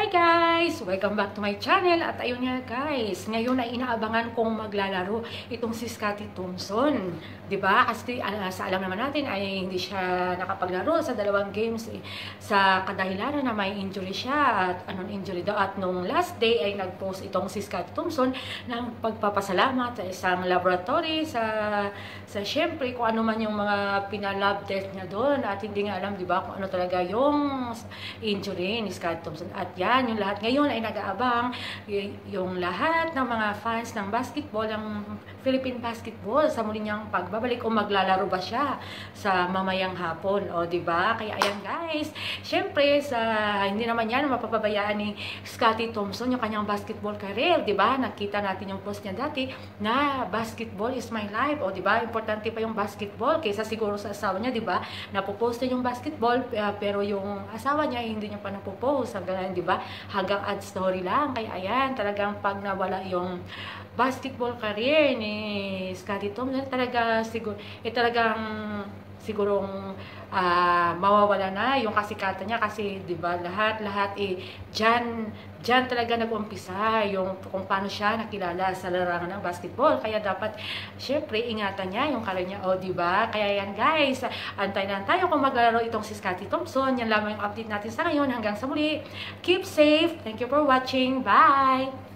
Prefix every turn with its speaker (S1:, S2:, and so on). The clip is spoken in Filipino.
S1: Hi guys! Welcome back to my channel. At ayun nga guys, ngayon ay inaabangan kong maglalaro itong si Scottie Thompson. Diba? Kasi sa alam naman natin ay hindi siya nakapaglaro sa dalawang games sa kadahilanan na may injury siya at anong injury daw. At nung last day ay nag-post itong si Scottie Thompson ng pagpapasalamat sa isang laboratory sa syempre kung ano man yung mga pinalab test niya doon at hindi nga alam diba kung ano talaga yung injury ni Scottie Thompson. At yan, yung lahat ngayon ay nag-aabang yung lahat ng mga fans ng basketball, ng Philippine basketball sa muli niyang pagbabalik o maglalaro ba siya sa mamayang hapon, o diba? Kaya ayan guys, syempre hindi naman yan mapapabayaan ni Scottie Thompson yung kanyang basketball career, diba? Nakita natin yung post niya dati na basketball is my life, o diba? Importante pa yung basketball kaysa siguro sa asawa niya, diba? Napopost niya yung basketball pero yung asawa niya hindi niya pa napopost hanggang, diba? Hanggang ad story lang. Kaya ayan, talagang pag nawala yung basketball career ni Scottie Thompson, talaga talagang sigurong mawawala na yung kasikatan niya kasi 'di ba lahat diyan talaga nag-umpisa yung kung paano siya nakilala sa larangan ng basketball. Kaya dapat syempre ingatan niya yung career niya, o 'di ba? Kaya yan guys, antayin lang tayo kung maglalaro itong si Scottie Thompson. Yan lamang yung update natin sa ngayon. Hanggang sa muli, keep safe, thank you for watching, bye.